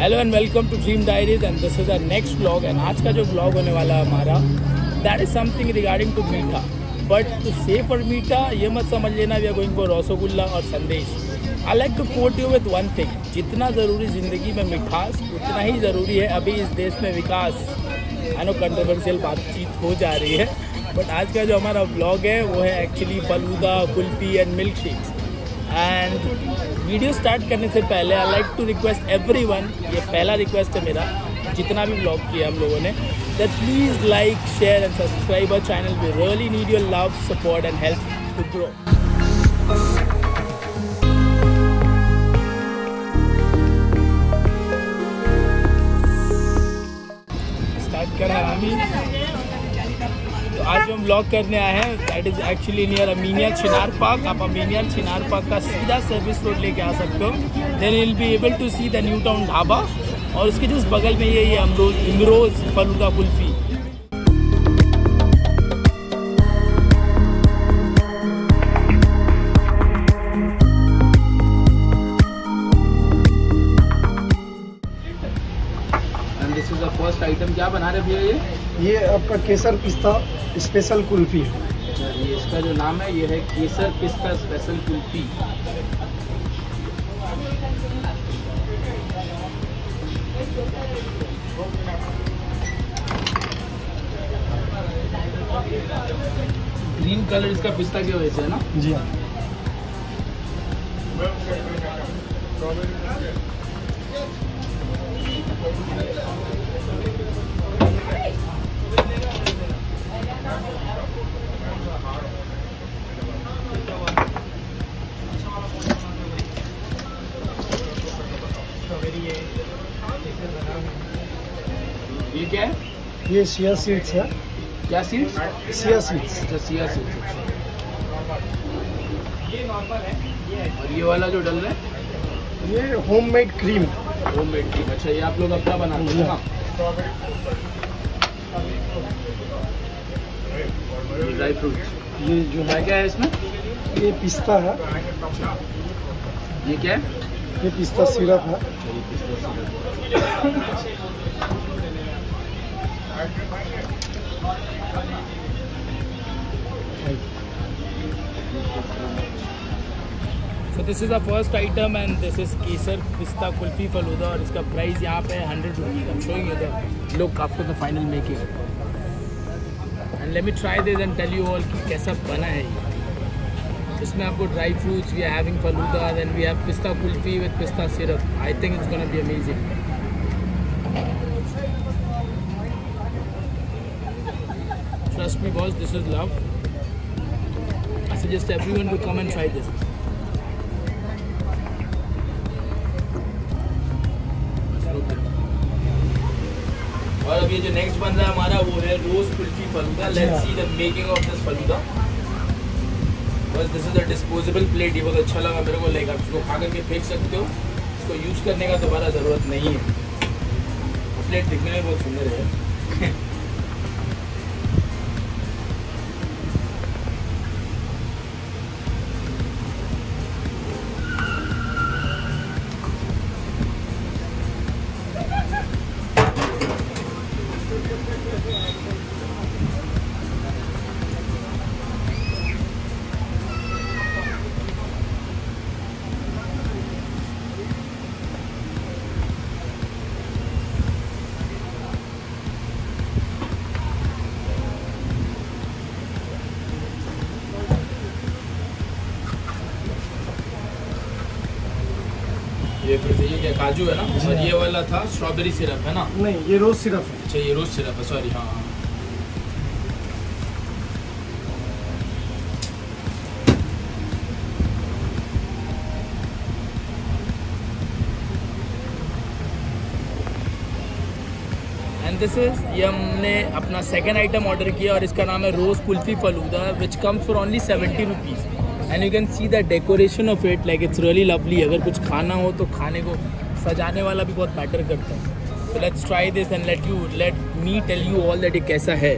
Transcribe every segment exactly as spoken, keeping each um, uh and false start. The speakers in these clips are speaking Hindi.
Hello and welcome to dream diaries and this is our next vlog. And आज का जो व्लॉग होने वाला है हमारा, that is something regarding to meetha, but to say for meetha ये मत समझ लेना we are going for rasgulla और sandesh. I like to quote you with one thing, जितना ज़रूरी ज़िंदगी में मिठास उतना ही ज़रूरी है अभी इस देश में विकास। आई नो कंट्रोवर्शियल बातचीत हो जा रही है, बट आज का जो हमारा व्लॉग है वो है actually falooda, kulfi and milk shakes. And video start करने से पहले I like to request everyone, ये पहला रिक्वेस्ट है मेरा जितना भी व्लॉग किया हम लोगों ने, that please like share and subscribe our channel. We really need your love, support and help to grow. Start करा हमी। तो आज जो हम ब्लॉग करने आए हैं that is actually near Aminia Chinar Park. आप अमीनिया चिनार पार्क का सीधा सर्विस रोड लेके आ सकते हो, then will be able to see the New Town dhaba. और उसके जो बगल में ये ये Amroz Imroz falooda kulfi. And this is the first item. क्या बना रहे भैया ये? ये आपका केसर पिस्ता स्पेशल कुल्फी है। अच्छा, ये इसका जो नाम है ये है केसर पिस्ता स्पेशल कुल्फी। ग्रीन कलर इसका पिस्ता की वजह से है ना? जी हाँ। ये क्या है? ये सिया सीड्स है। क्या सीड्स? सिया सीड्स। अच्छा, सिया सीड्स। और ये वाला जो डल रहा है ये होममेड क्रीम। Homemade cream. अच्छा, ये आप लोग अपना बनाते हैं ना? ये ड्राई फ्रूट्स। ये जो क्या है क्या है इसमें? ये पिस्ता है। ये क्या है? ये पिस्ता सिरप है। So this is the first item and this is केसर पिस्ता कुल्फी फलूदा और इसका प्राइस यहाँ पे hundred rupees. I'm showing you the look after the final making and let me try this and tell you all कि कैसा बना है ये। इसमें आपको dry fruits, we are having falooda, then we have पिस्ता कुल्फी with पिस्ता syrup. I think it's gonna be amazing. Trust me boss, this is love. I suggest everyone to come and try this. और अब ये जो नेक्स्ट बन रहा है हमारा वो है rose kulfi falooda. Let's see the making of this falooda. बस this is a disposable plate. ये बहुत अच्छा लगा मेरे को, लाइक आप इसको खा करके फेंक सकते हो, इसको यूज करने का दोबारा ज़रूरत नहीं है। प्लेट दिखने में बहुत सुंदर है। ये फिर से ये क्या काजू है ना? और ये वाला था स्ट्रॉबेरी सिरप है ना? नहीं, ये रोज सिरप है। अच्छा, ये रोज सिरप है, सॉरी। हाँ हाँ। एंड दिस इज, ये हमने अपना सेकेंड आइटम ऑर्डर किया और इसका नाम है rose kulfi falooda, which comes for only seventy rupees. And you can see the decoration of it, like it's really lovely. अगर कुछ खाना हो तो खाने को सजाने वाला भी बहुत मैटर करता है। So let's try this and let you let me tell you all that ये कैसा है।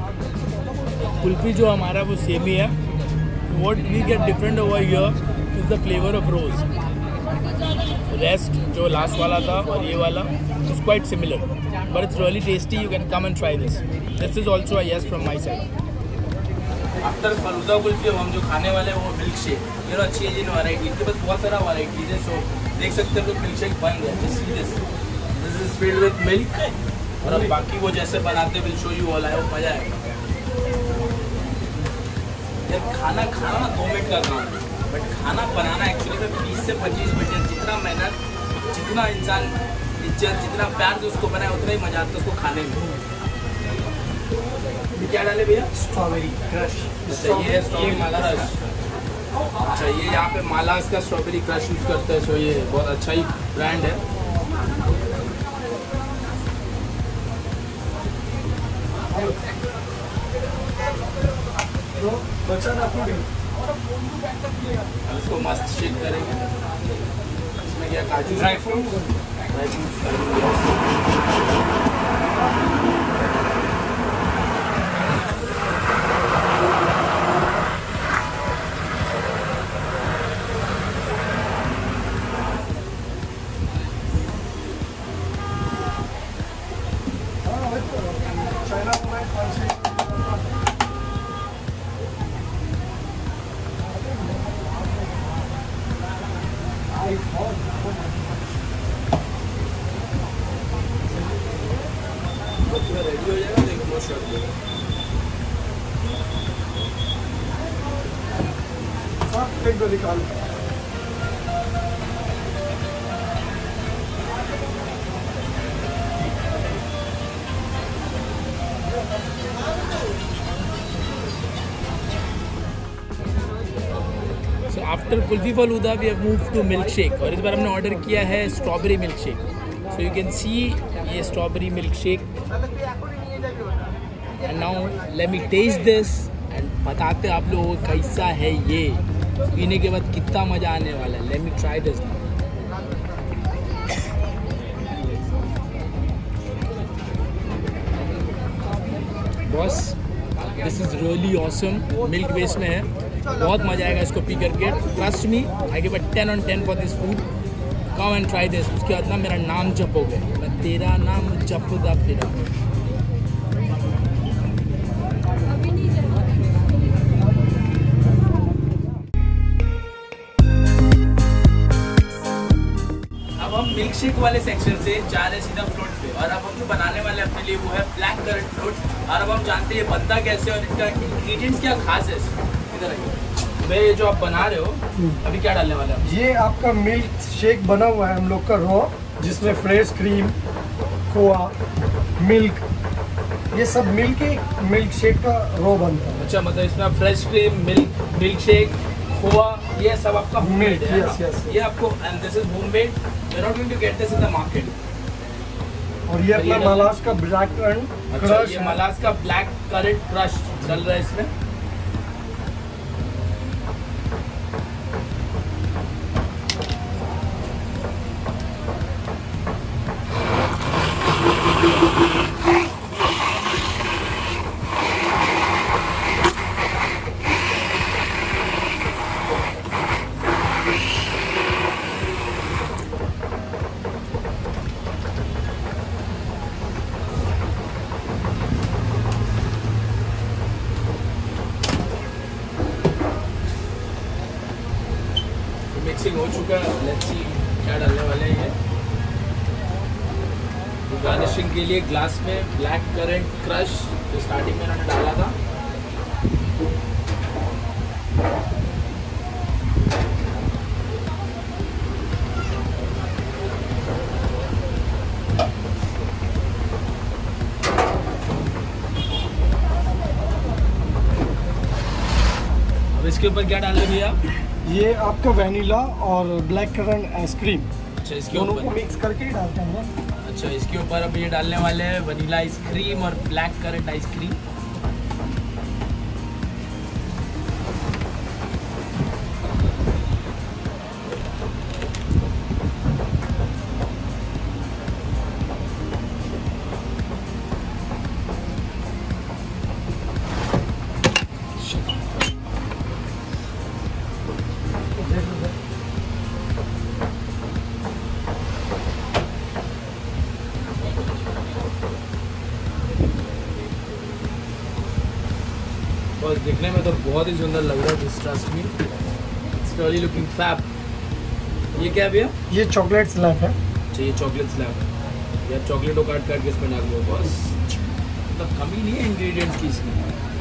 कुल्फी जो हमारा वो सेम ही है। What we get different over here is the flavour of rose. Rest जो लास्ट वाला था और ये वाला is quite similar, but it's really tasty. You can come and try this. This is also a yes from my side. After falooda kulfi हम जो खाने वाले हैं वो मिल्क शेक. ये नो अच्छी है वैरायटी. इनके पास बहुत सारा वैराइटीज है. सो देख सकते हैं तो मिल्क शेक बन गया. This this this is filled with milk. और अब बाकी वो जैसे बनाते विल शो यू ऑल. आए मजा आएगा. यार खाना खाना ना दो मिनट का काम है, बट खाना बनाना एक्चुअली में बीस से पच्चीस मिनट है. जितना मेहनत, जितना इंसान इज्जत, जितना प्यार से उसको बनाए उतना ही मजा आता है उसको खाने में. क्या डाले भैया? Strawberry crush. अच्छा ये है स्ट्रॉबेरी क्रश. अच्छा ये यहाँ पे मालास का स्ट्रॉबेरी क्रश यूज़ करते हैं. सो ये बहुत अच्छा ही ब्रांड है. इसको मस्त शेक करेंगे. इसमें क्या काजू, dry fruit, dry fruit. Ready हो जाएगा. देखो बहुत शॉर्ट सब एक दो निकाल. So after kulfi falooda we have move to milk shake. और इस बार हमने ऑर्डर किया है strawberry milk shake. So you can see ये strawberry milk shake. And now let me taste this and बताते आप लोगों को कैसा है ये. पीने के बाद कितना मज़ा आने वाला है. Let me try this. Boss this is really awesome. Milk base में है. बहुत मज़ा आएगा इसको पी करके. Trust me, I give a ten on ten for this food. Come and try this. उसके बाद ना मेरा नाम जपोगे. मैं तेरा नाम जपदा फिरा. अब हम मिल्क शेक वाले सेक्शन से जा रहे सीधा फ्लोट पे. और अब हम जो बनाने वाले अपने लिए वो है ब्लैक करंट फ्लोट. और अब हम जानते हैं ये बनता कैसे और इसका इंग्रेडिएंट्स क्या खास है. इधर आइए. भाई जो आप बना रहे हो अभी क्या डालने वाले हैं? ये आपका मिल्क शेक बना हुआ है हम लोग का रॉ, जिसमें फ्रेश क्रीम, खोआ, मिल्क, ये सब मिल के मिल्क शेक का रॉ बनता है. अच्छा मतलब इसमें fresh cream, milk, milk shake, खोआ, ये सब आपका होममेड है. yes, yes, yes. ये आपको and this is homemade. You are not going to get this in the market. और ये अपना मालास का ब्लैक करंट क्रश. ये मालास का ब्लैक करंट क्रश चल रहा है इसमें. मिक्सिंग हो चुका है. लेट्स सी क्या डालने वाले हैं. ये गार्निशिंग के लिए ग्लास में ब्लैक करंट क्रश जो स्टार्टिंग में उन्होंने डाला था. अब इसके ऊपर क्या डाल रहे भैया? ये आपका वैनिला और ब्लैक करंट आइसक्रीम. अच्छा इसके दोनों ऊपर को मिक्स करके ही डालते हैं. अच्छा इसके ऊपर अब ये डालने वाले हैं वनीला आइसक्रीम और ब्लैक करंट आइसक्रीम. बस दिखने में तो बहुत ही सुंदर लग रहा है, this trust me, it's really looking fab. ये क्या है भैया? ये चॉकलेट स्लैब है। चाहिए चॉकलेट स्लैब है यार, चॉकलेट को काट काट के इसमें डाल दो बस, मतलब कमी नहीं है इंग्रेडिएंट्स की इसमें।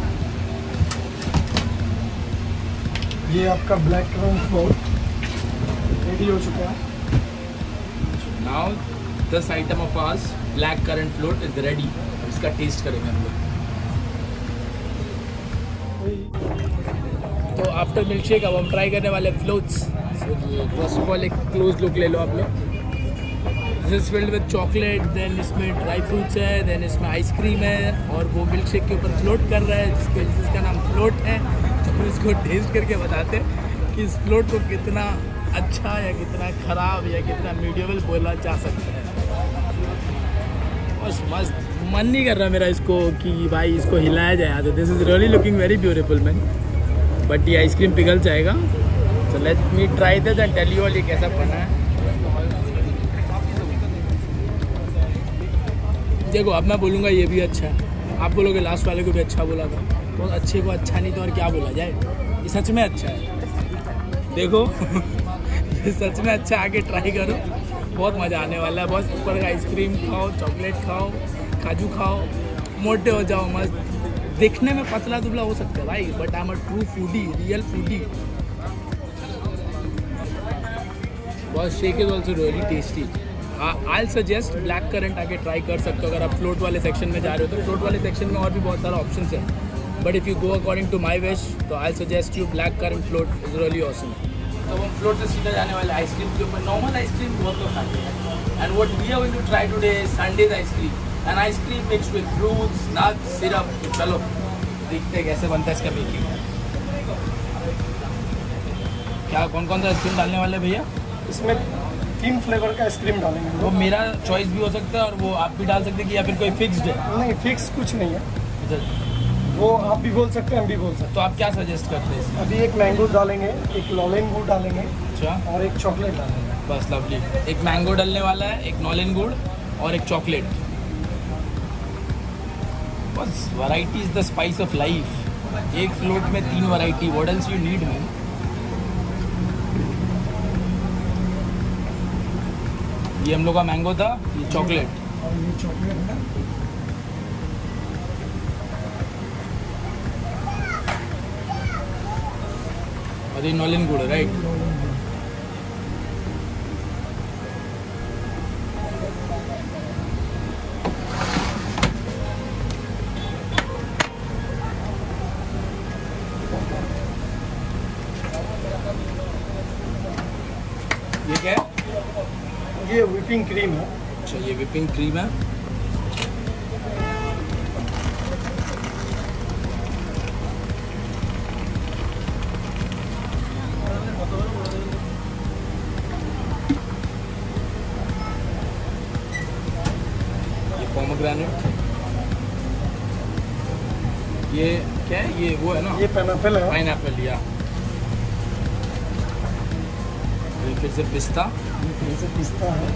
ये आपका ब्लैक करंट फ्लोट रेडी हो चुका है। Now this item of ours black currant float is ready. इसका टेस्ट करेंगे हम लोग। तो आफ्टर मिल्क शेक अब हम ट्राई करने वाले फ्लोट्स। फर्स्ट ऑफ ऑल एक क्लोज लुक ले लो आप लोग। This is filled with chocolate, then इसमें ड्राई फ्रूट्स है, देन इसमें आइसक्रीम है और वो मिल्क शेक के ऊपर फ्लोट कर रहा है, जिसके वजह से इसका नाम फ्लोट है। तो हम इसको टेस्ट करके बताते हैं कि इस फ्लोट को कितना अच्छा या कितना ख़राब या कितना मीडियबल बोला जा सकता है। बस मस्त, मन नहीं कर रहा मेरा इसको कि भाई इसको हिलाया जाए। तो this is really looking very beautiful man, but ये आइसक्रीम पिघल जाएगा। तो let me try this and tell you all ये कैसा बना है। देखो अब मैं बोलूँगा ये भी अच्छा है, आप बोलोगे लास्ट वाले को भी अच्छा बोला था, तो अच्छे को अच्छा नहीं तो और क्या बोला जाए। ये सच में अच्छा है, देखो ये सच में अच्छा, आके ट्राई करो, बहुत मज़ा आने वाला है। बस ऊपर का आइसक्रीम खाओ, चॉकलेट खाओ, काजू खाओ, मोटे हो जाओ मस्त। देखने में पतला दुबला हो सकता है भाई, but I am a true foodie, real foodie. बस shake is also really tasty. I suggest black currant आके ट्राई कर सकते हो अगर आप फ्लोट वाले सेक्शन में जा रहे हो तो। फ्लोट वाले सेक्शन में और भी बहुत सारा ऑप्शन है, but if you go according to my wish तो I suggest you black currant float is really awesome. तो हम फ्लोट से सीधा जाने वाले आइसक्रीम के ऊपर। नॉर्मल आइसक्रीम बहुत लोग खाते हैं, and what we are going to try today sundaes ice cream, and ice cream mix with fruits, nuts, syrup. तो चलो देखते हैं कैसे बनता है इसका मेकिंग। क्या कौन कौन सा आइसक्रीम डालने वाले भैया? इसमें तीन फ्लेवर का आइसक्रीम डालेंगे। वो मेरा चॉइस भी हो सकता है और वो आप भी डाल सकते हैं कि या फिर कोई फिक्स्ड है? नहीं, फिक्स कुछ नहीं है, वो आप भी बोल सकते हैं, हम भी बोल सकते हैं। तो आप क्या सजेस्ट करते हैं इसमें? अभी एक मैंगो डालेंगे, एक नॉलेन गुड़ डालेंगे, अच्छा, और एक चॉकलेट डालेंगे। बस लवली। एक मैंगो डलने वाला है, एक नॉलेन गुड़ और एक चॉकलेट। बस variety is the spice of life. एक फ्लोट में तीन variety, what else you need man. ये हम लोग का मैंगो था, ये चॉकलेट, और ये चॉकलेट है। और ये नॉलेन गुड़, राइट? ये क्या है? ये व्हिपिंग क्रीम है। अच्छा, ये व्हिपिंग क्रीम है। ये पोमोग्रेनेट, ये क्या है? ये वो है ना, ये पाइनएप्पल है। पाइनएप्पल, या फिर से पिस्ता, ये फिर से पिस्ता है।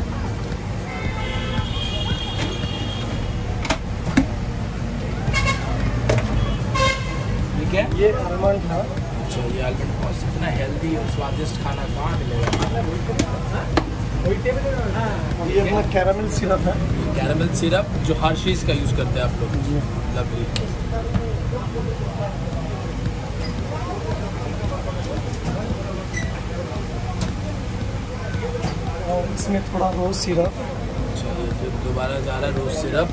ये क्या है? ये आलमंड है। अच्छा, ये आलमंड। बहुत इतना हेल्दी और स्वादिष्ट खाना कहाँ मिलेगा? और ये अपना कैरामल सिरप है। कैरामल सिरप जो हर्शीज का यूज़ करते हैं आप लोग। जी, लवली। और इसमें थोड़ा रोज सिरप। अच्छा, ये फिर दोबारा जा रहा है rose syrup.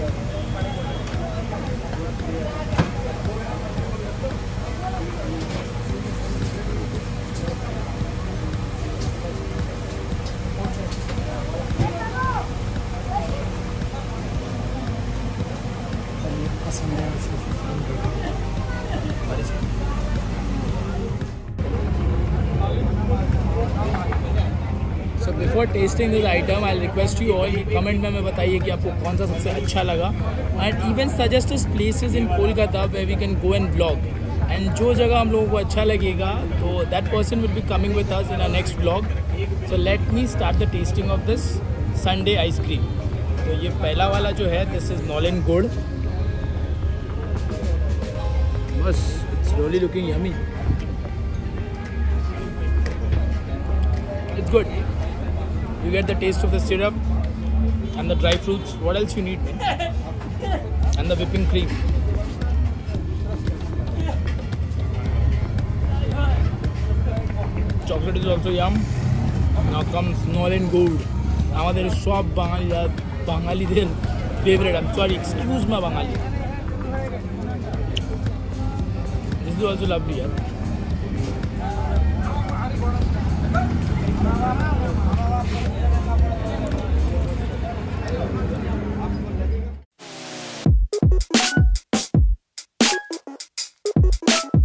So before tasting this item I request you all comment में हमें बताइए कि आपको कौन सा सबसे अच्छा लगा, and even suggest us places in Kolkata where we can go and blog. And जो जगह हम लोगों को अच्छा लगेगा तो that person will be coming with us in our next blog. So let me start the tasting of this sundae ice cream. तो ये पहला वाला जो है दिस इज नॉलेन गुड़, Boss, it's really looking yummy. It's good. You get the taste of the syrup and the dry fruits. What else you need? And the whipping cream. Chocolate is also yum. Now comes Nolen Gold. আমাদের সব বাঙালিরা বাঙালিদের favorite. I'm sorry, excuse my Bangali. This is also lovely. Yeah.